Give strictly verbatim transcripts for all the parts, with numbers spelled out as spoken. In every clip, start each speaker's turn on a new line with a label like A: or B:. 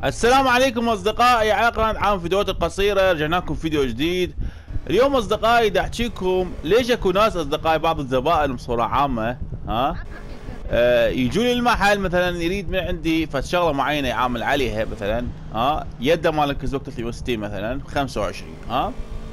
A: السلام عليكم اصدقائي، على قناة عام فيديوهات القصيرة. رجعنا لكم فيديو جديد. اليوم اصدقائي بدي احكيكم ليش اكو ناس اصدقائي بعض الزبائن بصورة عامة ها آه يجوا لي المحل مثلا يريد من عندي فد شغلة معينة يعامل عليها، مثلا ها يده مال الاكس بوكس ثلاثمية وستين مثلا خمسة وعشرين، ها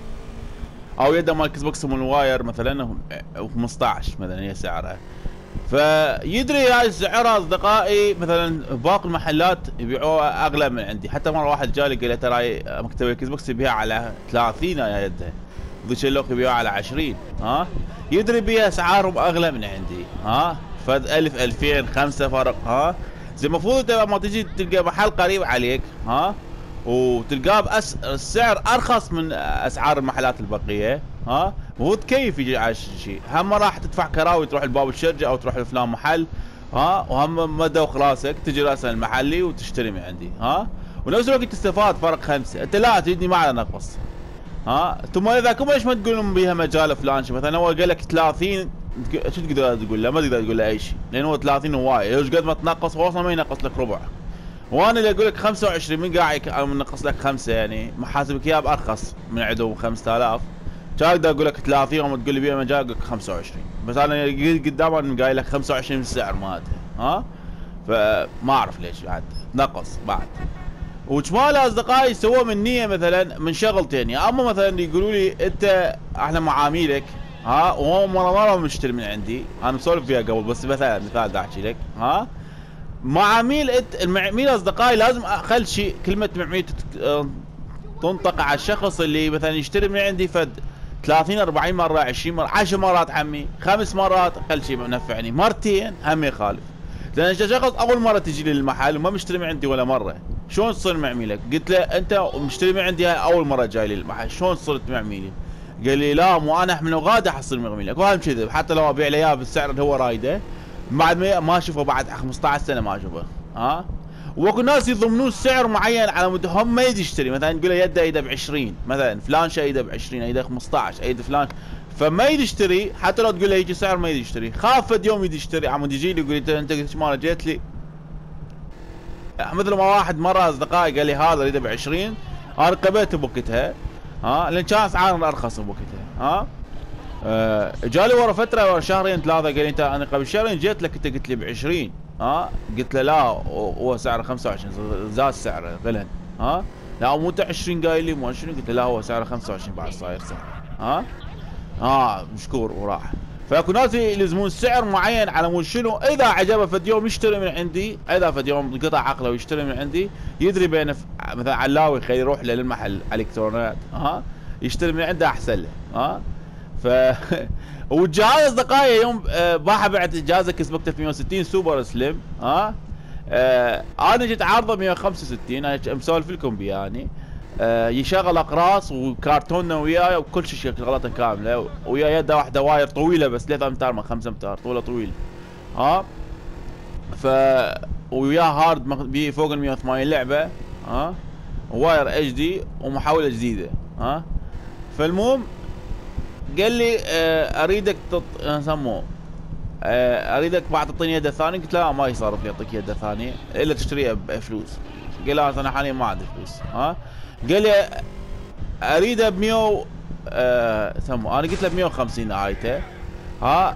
A: او يده مال الاكس بوكس من واير مثلا خمسطعش مثلا هي سعرها. فيدري هاي سعرها اصدقائي مثلا باقي المحلات يبيعوها اغلى من عندي. حتى مره واحد جالي قال لي ترى مكتب الاكس بوكس يبيعها على ثلاثين يا يده، ذيك اللوك يبيعوها على عشرين، ها يدري بيها اسعارهم اغلى من عندي، ها فد ألف ألفين خمسة فرق. ها زي المفروض لما تجي تلقى محل قريب عليك ها وتلقاه بأس السعر ارخص من اسعار المحلات البقيه، ها المفروض كيف يجي على شيء. هم راح تدفع كراوي تروح لباب الشرجه او تروح لفلان محل، ها وهم مدوخ راسك تجي راسا المحلي وتشتري من عندي، ها ونفس الوقت تستفاد فرق خمسه. انت لا تجيني ما على نقص، ها ثم اذا كم ليش ما تقولون بيها مجال فلان شيء. مثلا هو قال لك ثلاثين، شو تقدر تقول له؟ ما تقدر تقول له اي شيء لان هو ثلاثين هواي، ايش قد ما تنقص هو اصلا ما ينقص لك ربع. وانا اللي اقول لك خمسة وعشرين من قاعد منقص لك خمسه، يعني محاسبك اياه بارخص من عندهم خمسة آلاف. كان اقدر اقول لك ثلاثين وما تقول لي بيها مجال اقول لك خمسة وعشرين، بس انا قدام انا قايل لك خمسة وعشرين السعر مالته، ها فما اعرف ليش بعد نقص بعد. وشماله اصدقائي سووه من نيه مثلا من شغلتين، يا اما مثلا يقولوا لي انت احنا معاميلك، ها وهو مره مره مشتري من عندي، انا مسولف فيها قبل بس مثلا مثال دا احكي لك، ها معاميل انت المعميل اصدقائي لازم اقل شيء كلمه معميل تنطق على الشخص اللي مثلا يشتري من عندي فد ثلاثين أربعين مره عشرين مره عشر مرات عمي خمس مرات اقل شيء منفعني، مرتين هم يخالف. لان انت شخص اول مره تجي لي المحل وما مشتري من عندي ولا مره، شلون تصير معميلك؟ قلت له انت مشتري من عندي هاي اول مره جاي لي المحل، شلون صرت معميلي؟ قال لي لا مو انا من غاده حصير معميلك، وهم كذب. حتى لو ابيع له اياه بالسعر اللي هو رايده بعد ما ما اشوفه بعد خمسطعش سنه ما اشوفه، ها واكو ناس يضمنون سعر معين على مود هم ما يجي يشتري. مثلا يقول له يده يده ب عشرين مثلا، فلان شيء يده ب عشرين يده خمسطعش يده فلان، فما يجي يشتري. حتى لو تقول له يجي سعر ما يجي يشتري. خاف فد يوم يجي يشتري عمود يجي لي يقول لي انت قلت ما جيت لي. مثل ما واحد مره اصدقائي قال لي هذا يده ب عشرين، انا قبلته بوقتها، ها لان كان اسعارنا ارخص بوقتها، ها آه جالي ورا فتره ورا شهرين ثلاثه قال لي انت انا قبل شهرين جيت لك انت قلت لي ب عشرين، ها قلت له لا هو سعره خمسة وعشرين زاد سعره غلن، ها لا مو انت عشرين قايل لي مو عشرين، قلت له لا هو سعره خمسة وعشرين بعد صاير سعره، ها اه مشكور وراح. فاكو ناس يلزمون سعر معين على مود شنو؟ اذا عجبه فد يوم يشتري من عندي، اذا فد يوم قطع عقله ويشتري من عندي يدري بين مثلا علاوي خليه يروح للمحل الكترونيات، ها يشتري من عنده احسن له، ها ف والجهاز اصدقائي يوم آه باحه بعت جهاز اكس بوكس ثلاثمية وستين سوبر سليم، ها آه انا جيت عارضه مية وخمسة وستين، انا مسولف لكم بيه يعني آه يشغل اقراص وكرتونه وياي وكل شيء شغلته كامله، ويا يده واحده واير طويله بس ثلاثة امتار ما خمسة امتار طوله طويل، ها ف وياه هارد بي فوق ال مية وثمانين لعبه، ها واير اتش دي ومحوله جديده، ها فالمهم قال لي آه اريدك تط... سموه آه اريدك بعد تعطيني يده ثانيه. قلت له لا ما يصرف لي اعطيك يده ثانيه الا تشتريها بفلوس. قال لا انا حاليا ما عندي فلوس، ها قال لي اريده ب مية آه سموه. انا قلت له ب مية وخمسين نهايته، ها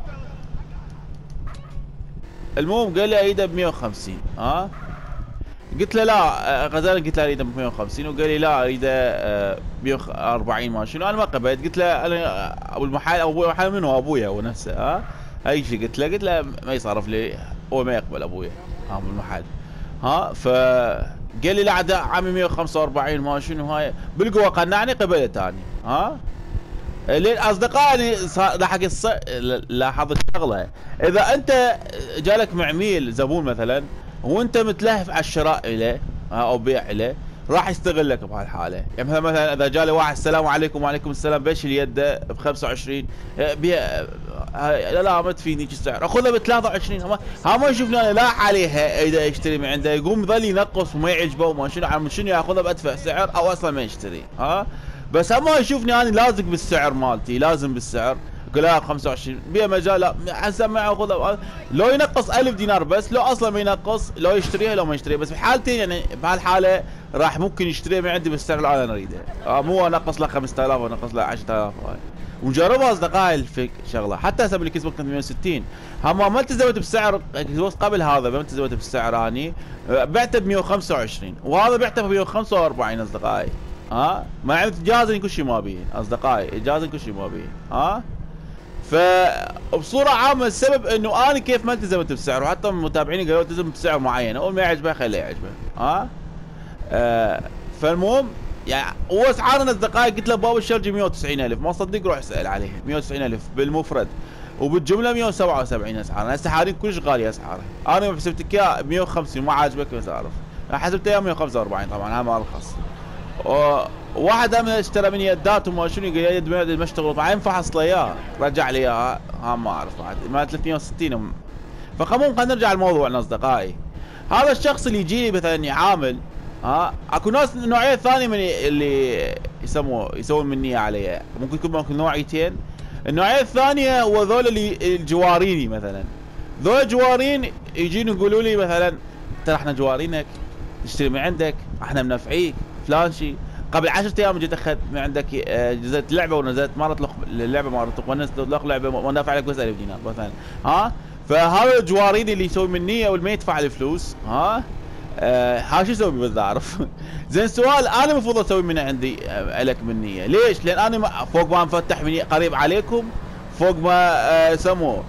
A: المهم قال لي اريده ب مية وخمسين، ها قلت له لا غزال، قلت له اريده ب مية وخمسين وقال لي لا اريده ب مية وأربعين ما شنو. انا ما قبلت، قلت له انا ابو المحل ابو المحل منو ابويا هو نفسه، ها اي شيء قلت له قلت له ما يصرف لي هو ما يقبل ابويا ابو المحل، ها ف قال لي لا عاد عامي مية وخمسة وأربعين ما شنو هاي بالقوه قنعني قبلت ثاني، ها لين اصدقائي لاحق الص... لاحظت شغله. اذا انت جالك معميل زبون مثلا وانت متلهف على الشراء له او بيع له راح يستغلك بهالحاله. يعني مثلا مثلا اذا جالي واحد السلام عليكم وعليكم السلام بيش اليد ب خمسة وعشرين بيع لا لا ما تفيني السعر اخذها ب ثلاثة وعشرين، ها ما يشوفني انا لا عليها اذا يشتري من عنده يقوم يظل ينقص وما يعجبه وما شنو عم شنو ياخذها بادفع سعر او اصلا ما يشتري، ها بس ما يشوفني انا لازق بالسعر مالتي لازم بالسعر قول لا خمسة وعشرين بيها مجال، لا حسب ما ياخذ لو ينقص ألف دينار بس، لو اصلا ما ينقص، لو يشتريها لو ما يشتريها، بس بحالتين يعني بهالحاله راح ممكن يشتريها من عندي بالسعر اللي انا اريده، آه مو انقص له خمسة آلاف وانقص له عشرة آلاف. هاي وجربها اصدقائي الفك شغله، حتى هسه بالاكس بوكس ثمانمية وستين هم ما التزمت بسعر قبل هذا، ما التزمت بالسعر اني بعته ب مية وخمسة وعشرين وهذا بعته ب مية وخمسة وأربعين اصدقائي. ها ما عندي جازن كل شيء ما بيه اصدقائي، جازن كل شيء ما بيه. ها فبصوره عامه السبب انه انا كيف ما التزمت بسعر، وحتى متابعيني قالوا التزم بسعر معين، اول ما يعجبه خليه يعجبه. ها آه فالمهم يعني هو اسعارنا اصدقائي قلت له باب الشرجي مية وتسعين ألف، ما صدق روح اسال عليه مية وتسعين ألف بالمفرد، وبالجمله مية وسبعة وسبعين اسعارنا. هسه حاليا كلش غاليه اسعارها، انا يوم حسبتك اياه مية وخمسين ما عاجبك بس اعرف، انا حسبته اياه مية وخمسة وأربعين طبعا هذا ما ارخص. وواحد هم اشترى مني يدات وما شنو قال يد ما اشتغل، بعدين فحص له اياه رجع لي اياها، ها ما اعرف بعد ما ثلاثمية وستين. فخمون خلينا نرجع لموضوعنا اصدقائي. هذا الشخص اللي يجي لي مثلا يعامل، ها اكو ناس نوعيه ثانيه من اللي يسموه يسوون مني علي، ممكن يكون ممكن نوعيتين. النوعيه الثانيه هو ذول اللي الجواريني مثلا، ذول جوارين يجين يقولوا لي مثلا ترى احنا جوارينك نشتري من عندك، احنا منفعيك فلان شيء. قبل عشرة ايام جيت اخذت من عندك نزلت لعبه ونزلت مره تلق اللعبه مره تلق ونزلت تلق لعبه وانا دافع لك بس ألف دينار مثلا. ها فهذا الجواريني اللي يسوي مني او اللي ما يدفع الفلوس، ها آه ها شو اسوي بدي اعرف. زين سؤال، انا المفروض اسوي من عندي آه لك من نيه، ليش؟ لان انا فوق ما مفتح مني قريب عليكم، فوق ما آه سموه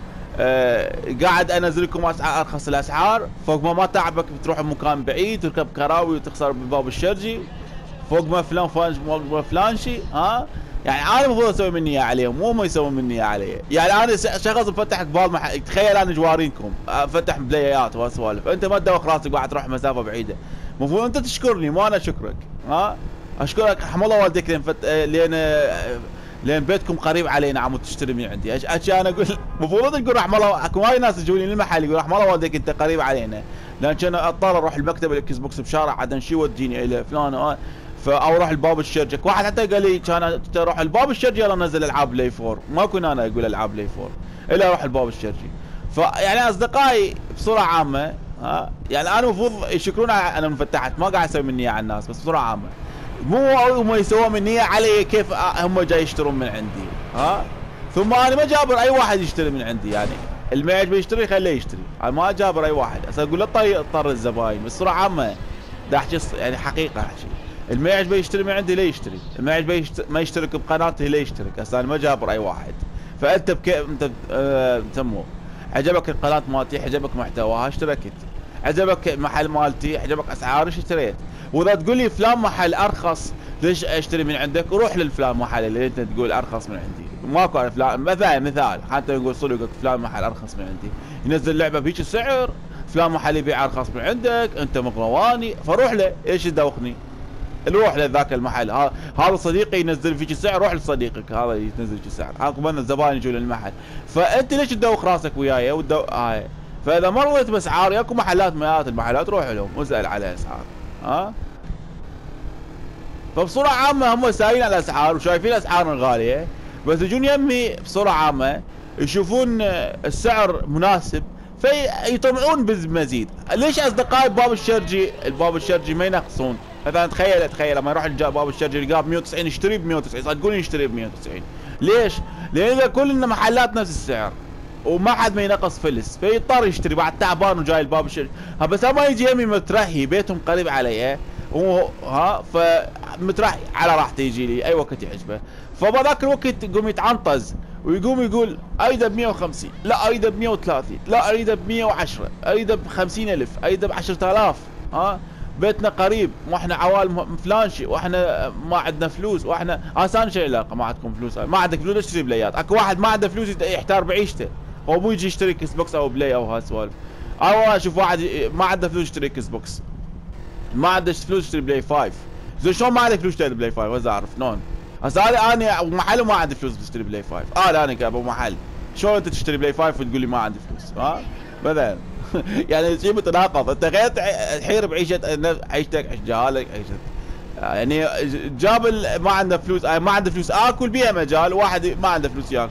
A: آه قاعد انزل لكم اسعار ارخص الاسعار، فوق ما ما تعبك بتروح بمكان بعيد تركب كراوي وتخسر بالباب الشرجي، فوق ما فلان فلان فوق ما فلان شيء. ها يعني انا المفروض اسوي مني عليهم مو ما يسوون مني علي. يعني انا شخص مفتح قبال محل، تخيل انا جوارينكم فتح بلايات وسوالف، انت ما تدوخ راسك قاعد تروح مسافه بعيده، المفروض انت تشكرني مو انا اشكرك. ها اشكرك حم الله والديك لين فت... لين لين بيتكم قريب علينا عم تشتري من عندي. اشي انا اقول المفروض تقول رحم الله، اكو وايد ناس يجوني للمحل يقول رحم الله والديك انت قريب علينا، لان كان اضطر اروح المكتب الاكس بوكس بشارع عدن شي وديني الى فلان، او اروح الباب الشرجي. واحد حتى قال لي كان اروح الباب الشرجي يلا نزل العاب بلاي فور، ما كنت انا اقول العاب بلاي فور الا اروح الباب الشرجي. فيعني اصدقائي بصوره عامه ها يعني انا المفروض يشكرون انا انفتحت، ما قاعد اسوي مني على الناس، بس بصوره عامه مو هم يسوون مني علي كيف هم جاي يشترون من عندي. ها ثم انا ما جابر اي واحد يشتري من عندي، يعني اللي ما يعجبه يشتري خليه يشتري، انا ما جابر اي واحد. هسه اقول له طريق اضطر الزباين، بس بصوره عامه دا احكي يعني حقيقه احكي، اللي ما يعجبه يشتري من عندي ليه يشتري، اللي ما يعجبه يشتري ما يشترك بقناتي ليه يشترك. هسه انا ما جابر اي واحد، فانت بكيف انت آه سموه عجبك القناه مالتي، عجبك محتواها اشتركت، عجبك محل مالتي، عجبك اسعاري اشتريت. واذا تقول لي فلان محل ارخص ليش اشتري من عندك، روح للفلان محل اللي انت تقول ارخص من عندي. ماكو فلان مثلا مثال حتى نقول صدقك فلان محل ارخص من عندي ينزل لعبه بهيك السعر، فلان محل يبيع ارخص من عندك، انت مقرواني فروح له. ايش تدوخني؟ روح لذاك المحل، هذا صديقي ينزل فيك السعر، روح لصديقك هذا ينزل فيك السعر، هاكو من الزباين يجون للمحل، فانت ليش تدوخ راسك وياي ودو... هاي فاذا ما رضيت باسعاري اكو محلات مئات المحلات روح لهم واسال على اسعار. ها فبصوره عامه هم سايلين على الاسعار وشايفين اسعارنا غاليه، بس يجون يمي بصوره عامه يشوفون السعر مناسب فيطمعون بالمزيد. ليش اصدقائي باب الشرجي الباب الشرجي ما ينقصون؟ مثلا تخيل تخيل لما يروح باب الشرجي يلقاه ب مية وتسعين يشتري ب مية وتسعين، صدقوني يشتري ب مية وتسعين. ليش؟ لان كلنا محلات نفس السعر وما حد ما ينقص فلس، فيضطر يشتري بعد تعبان وجاي الباب الشرجي. بس ما يجي يمي مترهي بيتهم قريب علي ها فمترهي على راحته يجي لي اي وقت يعجبه، فبذاك الوقت يقوم يتعنطز ويقوم يقول اريده ب مية وخمسين، لا اريده ب مية وثلاثين، لا اريده ب مية وعشرة، اريده ب خمسين ألف، اريده ب عشرة آلاف. ها بيتنا قريب واحنا عوالم فلان شيء واحنا ما عندنا فلوس، واحنا اسان شيء علاقه ما عندكم فلوس، ما عندك فلوس اشتري بلايات. اكو واحد ما عنده فلوس يحتار بعيشته، هو مو يجي يشتري كيس بوكس او بلاي او هالسوالف. او اشوف واحد ما عنده فلوس يشتري كيس بوكس، ما عنده فلوس يشتري بلاي فايف. زين شلون ما عندك فلوس تشتري بلاي فايف؟ وز اعرف شلون؟ هسه انا ابو محل وما عندي فلوس تشتري بلاي فايف، اه انا كابو محل شلون انت تشتري بلاي فايف وتقول لي ما عندي فلوس؟ ها مثلا يعني شيء متناقض. انت غير تحير بعيشه عيشتك عيش جهالك عيشتك، يعني جاب ما عنده فلوس ما عنده فلوس اكل بيها مجال، واحد ما عنده فلوس ياكل.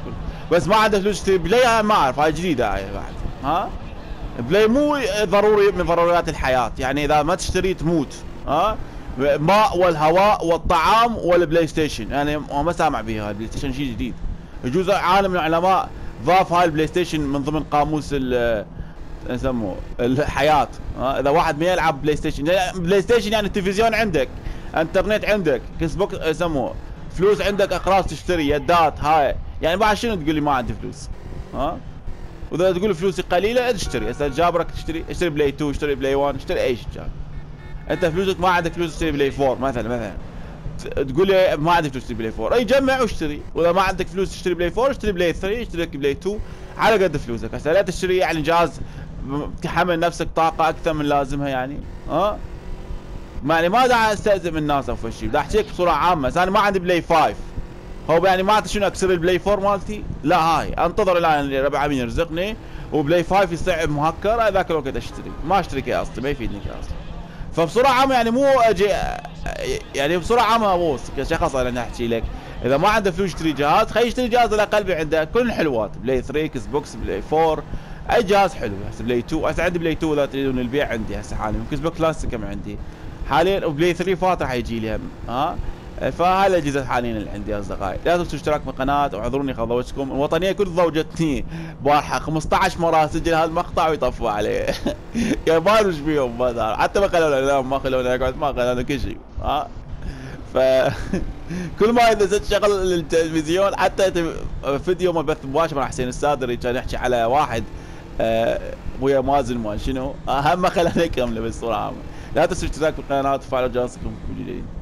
A: بس ما عنده فلوس تشتري بلاي، ما اعرف هاي جديده هاي بعد. ها بلاي مو ضروري من ضروريات الحياه، يعني اذا ما تشتري تموت. ها ماء والهواء والطعام والبلاي ستيشن، يعني ما سامع بها البلاي ستيشن شيء جديد. يجوز عالم من العلماء ضاف هاي البلاي ستيشن من ضمن قاموس ال يسموه الحياه. ها اذا واحد ما يلعب بلاي ستيشن، بلاي ستيشن يعني التلفزيون عندك، انترنت عندك، كيس بوكس يسموه، فلوس عندك، اقراص تشتري، يدات، هاي يعني بعد شنو تقول لي ما عندي فلوس؟ ها واذا تقول فلوسي قليله اشتري، هسه جابرك تشتري، اشتري بلاي تو، اشتري بلاي واحد، اشتري اي شيء جاب. انت فلوسك ما عندك فلوس تشتري بلاي فور مثلا، مثلا تقول لي ما عندك فلوس تشتري بلاي فور، اي جمع واشتري. واذا ما عندك فلوس تشتري بلاي فور اشتري بلاي ثري، اشتري لك بلاي تو على قد فلوسك. هسه لا تشتري يعني جهاز تحمل نفسك طاقه اكثر من لازمها يعني. ها يعني ما دا استاذن من الناس او شيء، بدي احكيك بصوره عامه. انا ما عندي بلاي فايف، هو يعني ما شنو اكسر البلاي فور مالتي؟ لا، هاي انتظر الان ربع عمي يرزقني وبلاي فايف يصعب مهكر، هذاك الوقت اشتري. ما اشتري كي اصلي، ما يفيدني كي اصلي. فبصوره عامه يعني مو اجي يعني بصوره عامه ابوس كشخص انا احكي لك، اذا ما عنده فلوس يشتري جهاز، خليه يشتري جهاز على قلبي عنده كل الحلوات، بلاي ثري، كيس بوكس، بلاي فور، اي جهاز حلو. هسه بلاي تو، هسه عندي بلاي تو اذا تريدون البيع عندي هسه حاليا، كيس بوكس كلاسيك كم عندي حاليا، وبلاي ثري فاتح حيجي لي هم. ها فهاي الاجهزه حاليا اللي عندي اصدقائي. لا تنسوا الاشتراك بالقناه واعذروني خضوجتكم. الوطنيه كل ضوجتني بارحه خمسطعش مره اسجل هذا المقطع ويطفوا عليه. يا بارو ايش بيهم ما دار، حتى ما خلونا انام، ما خلونا اقعد، ما خلونا كل شيء. ها ف كل ما اذا زدت شغل التلفزيون، حتى فيديو ما بث مباشر مع حسين السادري كان يحكي على واحد آه ويا مازن ما شنو، اهم ما خلاني اكمله بالصوره عامه. لا تنسوا الاشتراك بالقناه وتفعلوا جرس كل جديد.